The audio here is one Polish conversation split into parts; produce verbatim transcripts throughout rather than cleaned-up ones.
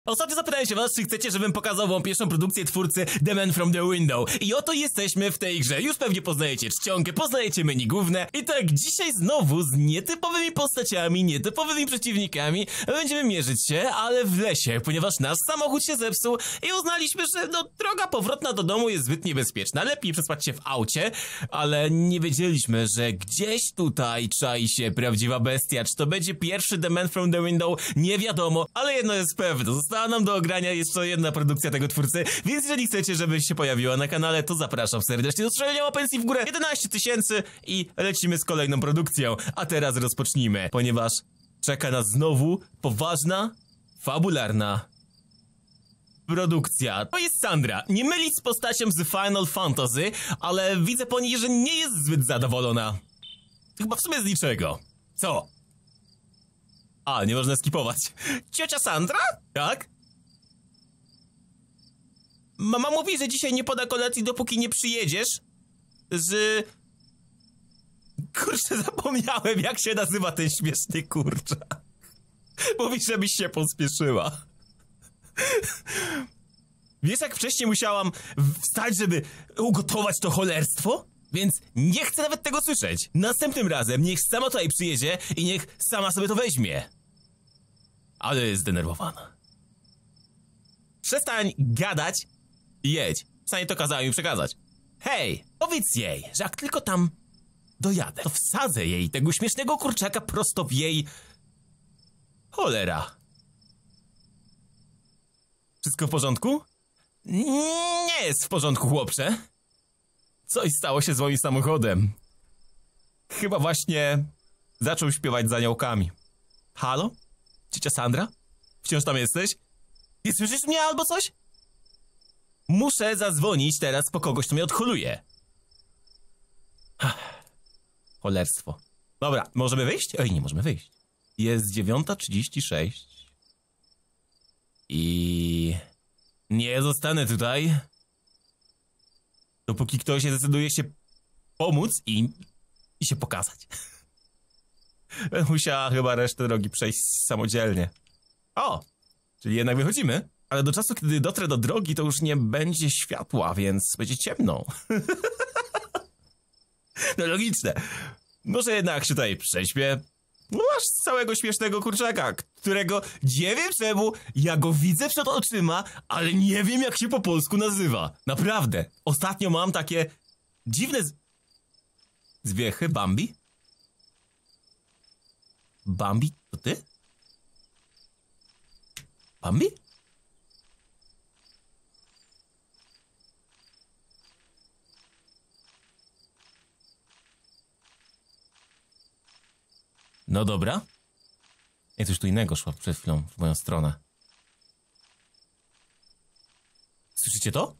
Ostatnio zapytałem się was, czy chcecie, żebym pokazał wam pierwszą produkcję twórcy The Man from the Window. I oto jesteśmy w tej grze. Już pewnie poznajecie czcionkę, poznajecie menu główne. I tak, dzisiaj znowu z nietypowymi postaciami, nietypowymi przeciwnikami będziemy mierzyć się, ale w lesie, ponieważ nasz samochód się zepsuł i uznaliśmy, że no, droga powrotna do domu jest zbyt niebezpieczna. Lepiej przespać się w aucie, ale nie wiedzieliśmy, że gdzieś tutaj czai się prawdziwa bestia. Czy to będzie pierwszy The Man from the Window? Nie wiadomo, ale jedno jest pewne. Została nam do ogrania jeszcze jedna produkcja tego twórcy, więc jeżeli chcecie, żeby się pojawiła na kanale, to zapraszam serdecznie do strzelania pensji w górę jedenaście tysięcy i lecimy z kolejną produkcją. A teraz rozpocznijmy, ponieważ czeka nas znowu poważna, fabularna produkcja. To jest Sandra. Nie mylić z postacią z Final Fantasy, ale widzę po niej, że nie jest zbyt zadowolona. Chyba w sumie z niczego. Co? A, nie można skipować. Ciocia Sandra? Tak? Mama mówi, że dzisiaj nie poda kolacji, dopóki nie przyjedziesz. Z... Kurczę, zapomniałem, jak się nazywa ten śmieszny kurczak. Mówi, żebyś się pospieszyła. Wiesz, jak wcześniej musiałam wstać, żeby ugotować to cholerstwo? Więc nie chcę nawet tego słyszeć. Następnym razem niech sama tutaj przyjedzie i niech sama sobie to weźmie. Ale jest zdenerwowana. Przestań gadać i jedź. Przynajmniej to kazała mi przekazać. Hej, powiedz jej, że jak tylko tam dojadę, to wsadzę jej tego śmiesznego kurczaka prosto w jej... Cholera. Wszystko w porządku? Nie jest w porządku, chłopcze. Coś stało się z moim samochodem. Chyba właśnie zaczął śpiewać z aniołkami. Halo? Ciocia Sandra? Wciąż tam jesteś? Nie słyszysz mnie albo coś? Muszę zadzwonić teraz po kogoś, kto mnie odholuje. Cholerstwo. Dobra, możemy wyjść? Oj, nie możemy wyjść. Jest dziewiąta trzydzieści sześć. I... nie zostanę tutaj, dopóki ktoś nie zdecyduje się pomóc i... i się pokazać. Musiała chyba resztę drogi przejść samodzielnie. O! Czyli jednak wychodzimy. Ale do czasu, kiedy dotrę do drogi, to już nie będzie światła, więc będzie ciemno. No logiczne. Może jednak się tutaj prześpię. No masz całego śmiesznego kurczaka, którego nie wiem czemu, ja go widzę przed oczyma, ale nie wiem, jak się po polsku nazywa. Naprawdę. Ostatnio mam takie dziwne z... zwiechy. Bambi? Bambi, to ty? Bambi? No dobra. Nie, coś tu innego szło przed chwilą w moją stronę. Słyszycie to?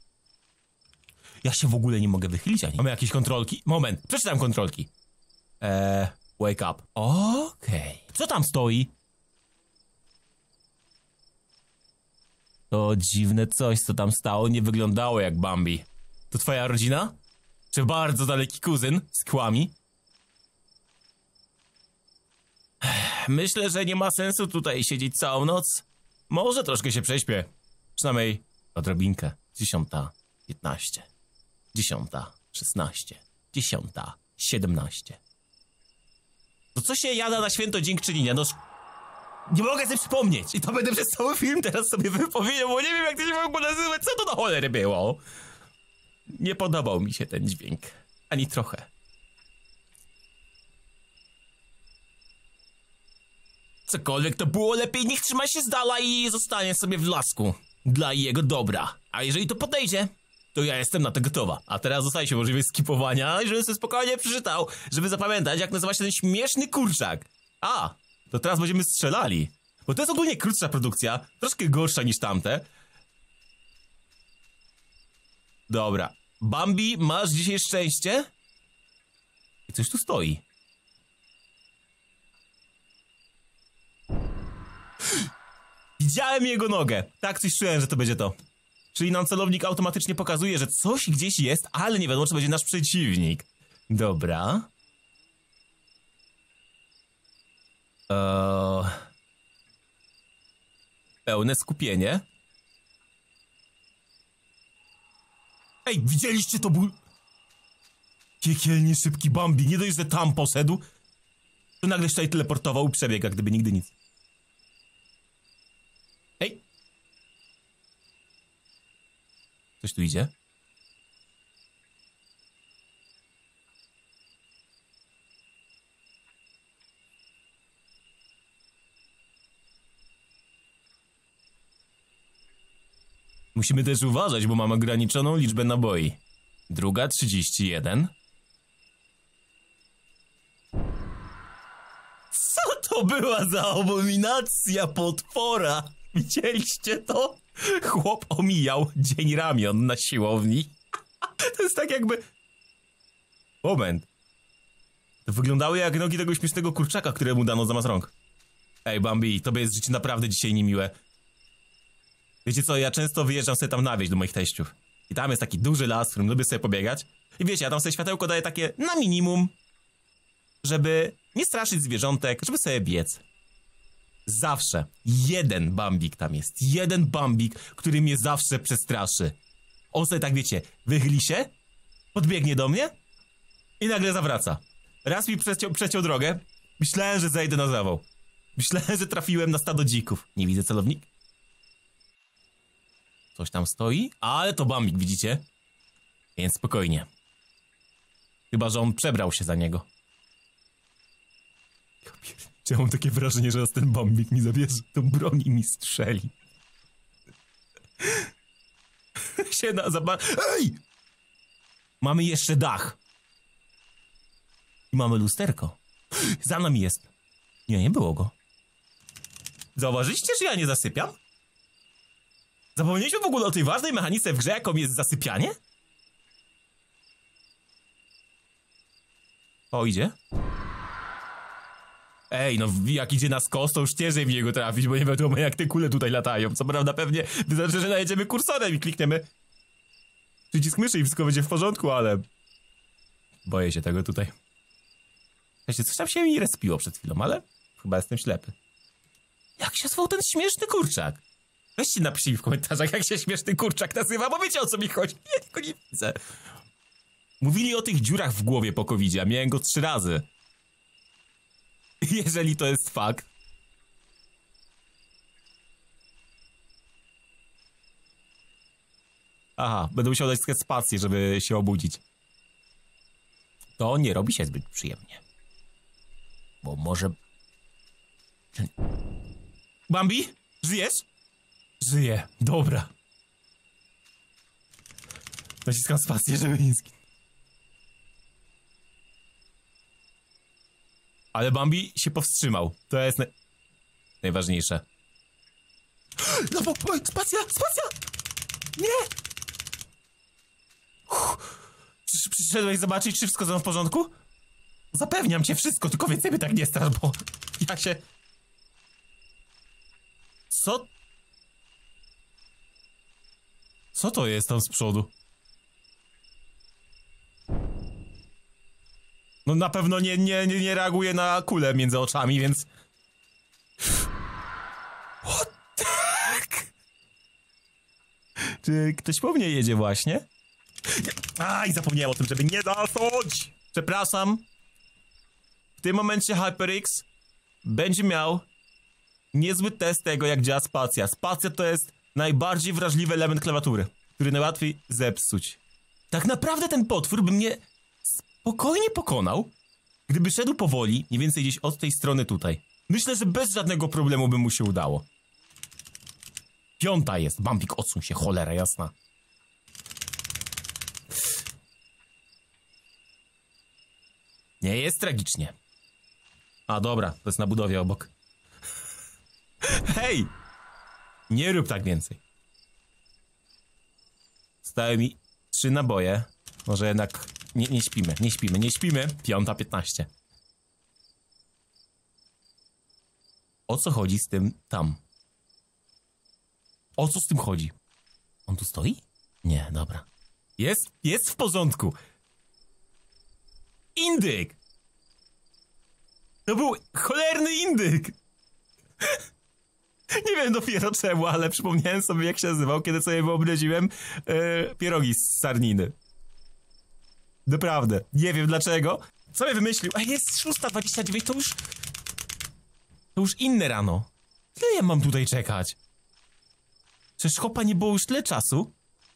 Ja się w ogóle nie mogę wychylić ani. Mamy jakieś kontrolki? Moment, przeczytam kontrolki. Eee, wake up. Okej. Okay. Co tam stoi? To dziwne coś, co tam stało, nie wyglądało jak Bambi. To twoja rodzina? Czy bardzo daleki kuzyn z kłami? Myślę, że nie ma sensu tutaj siedzieć całą noc. Może troszkę się prześpię. Przynajmniej odrobinkę. Dziesiąta, piętnaście. Dziesiąta, szesnaście. Dziesiąta, siedemnaście. To co się jada na święto dziękczynienia? No... nie mogę sobie przypomnieć. I to będę przez cały film teraz sobie wypowiedział, bo nie wiem, jak to się w ogóle nazywa. Co to na cholery było? Nie podobał mi się ten dźwięk. Ani trochę. Cokolwiek to było, lepiej niech trzyma się z dala i zostanie sobie w lasku. Dla jego dobra. A jeżeli to podejdzie, to ja jestem na to gotowa. A teraz zostaje się możliwość skipowania, żebym sobie spokojnie przeczytał, żeby zapamiętać, jak nazywa się ten śmieszny kurczak. A, to teraz będziemy strzelali. Bo to jest ogólnie krótsza produkcja, troszkę gorsza niż tamte. Dobra. Bambi, masz dzisiaj szczęście? I coś tu stoi. Widziałem jego nogę. Tak, coś czułem, że to będzie to. Czyli nam celownik automatycznie pokazuje, że coś gdzieś jest, ale nie wiadomo, czy będzie nasz przeciwnik. Dobra. Eee... Pełne skupienie. Ej, widzieliście to ból? Piekielnie szybki Bambi. Nie dość, że tam poszedł, to nagle się tutaj teleportował i przebiegł, jak gdyby nigdy nic. Ej! Coś tu idzie? Musimy też uważać, bo mam ograniczoną liczbę naboi. Druga trzydzieści jeden. Co to była za abominacja potwora? Widzieliście to? Chłop omijał dzień ramion na siłowni. To jest tak jakby... Moment. To wyglądały jak nogi tego śmiesznego kurczaka, któremu dano zamiast rąk. Ej, Bambi, tobie jest życie naprawdę dzisiaj niemiłe. Wiecie co, ja często wyjeżdżam sobie tam na wieś do moich teściów. I tam jest taki duży las, w którym lubię sobie pobiegać. I wiecie, ja tam sobie światełko daję takie na minimum, żeby nie straszyć zwierzątek, żeby sobie biec. Zawsze jeden Bambik tam jest. Jeden Bambik, który mnie zawsze przestraszy. On sobie tak, wiecie, wychyli się, podbiegnie do mnie i nagle zawraca. Raz mi przeciął, przeciął drogę. Myślałem, że zejdę na zawał. Myślałem, że trafiłem na stado dzików. Nie widzę celownik. Coś tam stoi, ale to Bambik, widzicie? Więc spokojnie. Chyba, że on przebrał się za niego. Ja mam takie wrażenie, że raz ten Bambik mi zabierze tą broń i mi strzeli. się na zaba... Ej! Mamy jeszcze dach. I mamy lusterko. Za nami jest. Nie, nie było go. Zauważyliście, że ja nie zasypiam? Zapomnieliśmy w ogóle o tej ważnej mechanice w grze, jaką jest zasypianie? O, idzie. Ej, no jak idzie na skos, to już ciężej w niego trafić, bo nie wiadomo jak te kule tutaj latają. Co prawda pewnie wystarczy, że najedziemy kursorem i klikniemy przycisk myszy i wszystko będzie w porządku, ale... Boję się tego tutaj. Wiecie, coś tam się mi respiło przed chwilą, ale chyba jestem ślepy. Jak się zwał ten śmieszny kurczak? Weźcie napiszcie mi w komentarzach, jak się śmieszny kurczak nazywa, bo wiecie, o co mi chodzi. Ja go nie widzę. Mówili o tych dziurach w głowie po kowidzie, a miałem go trzy razy. Jeżeli to jest fakt. Aha, będę musiał dać spację, żeby się obudzić. To nie robi się zbyt przyjemnie. Bo może... Bambi? Żyjesz? Żyję, dobra. Naciskam spację, żeby nie zginął. Ale Bambi się powstrzymał. To jest naj... najważniejsze. No bo, bo, spacja, spacja! Nie! Przysz, przyszedłeś zobaczyć, czy wszystko w porządku? Zapewniam cię wszystko, tylko więcej by tak nie strasz, bo ja się... Co? Co to jest tam z przodu? No na pewno nie, nie, nie, nie reaguje na kulę między oczami, więc... What the heck? Czy ktoś po mnie jedzie właśnie? Aj, zapomniałem o tym, żeby nie zasnąć! Przepraszam. W tym momencie HyperX będzie miał niezły test tego, jak działa spacja. Spacja to jest najbardziej wrażliwy element klawiatury, który najłatwiej zepsuć. Tak naprawdę ten potwór by mnie spokojnie pokonał, gdyby szedł powoli, mniej więcej gdzieś od tej strony tutaj. Myślę, że bez żadnego problemu by mu się udało. Piąta jest. Bambik, odsuń się, cholera jasna. Nie jest tragicznie. A dobra, to jest na budowie obok. Hej! Nie rób tak więcej. Stały mi trzy naboje. Może jednak nie, nie śpimy, nie śpimy, nie śpimy. Piąta piętnaście. O co chodzi z tym tam? O co z tym chodzi? On tu stoi? Nie, dobra. Jest, jest w porządku. Indyk! To był cholerny indyk! Nie wiem dopiero czemu, ale przypomniałem sobie, jak się nazywał, kiedy sobie wyobraziłem yy, pierogi z sarniny. Naprawdę, nie wiem dlaczego. Co mnie wymyślił? A jest szósta dwadzieścia dziewięć, to już... To już inne rano. Ile ja mam tutaj czekać? Przecież chopa nie było już tyle czasu.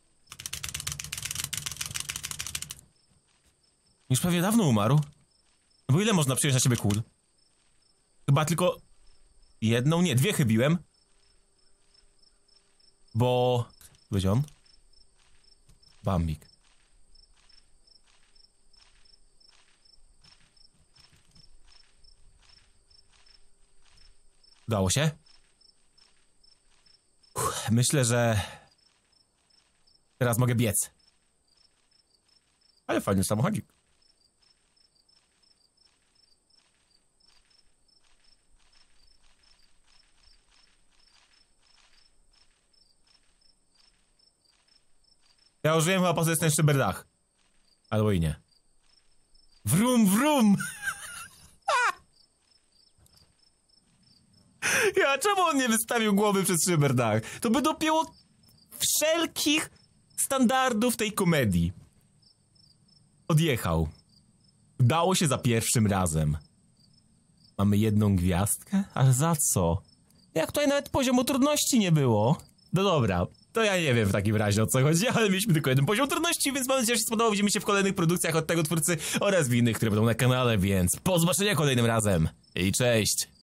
Już prawie dawno umarł. No bo ile można przyjąć na siebie kul? Chyba tylko... jedną? Nie, dwie chybiłem. Bo... Będzie on? Bambik. Udało się? Uff, myślę, że... teraz mogę biec. Ale fajny samochodzik. Ja już wiem chyba, po co jest ten szyberdach. Albo i nie. Wrum, wrum! Ja, czemu on nie wystawił głowy przez szyberdach? To by dopięło wszelkich standardów tej komedii. Odjechał. Udało się za pierwszym razem. Mamy jedną gwiazdkę? Ale za co? Jak tutaj nawet poziomu trudności nie było. No dobra, to ja nie wiem w takim razie, o co chodzi, ale mieliśmy tylko jeden poziom trudności, więc mam nadzieję, że się spodobało. Widzimy się w kolejnych produkcjach od tego twórcy oraz w innych, które będą na kanale, więc po zobaczenia kolejnym razem. I cześć!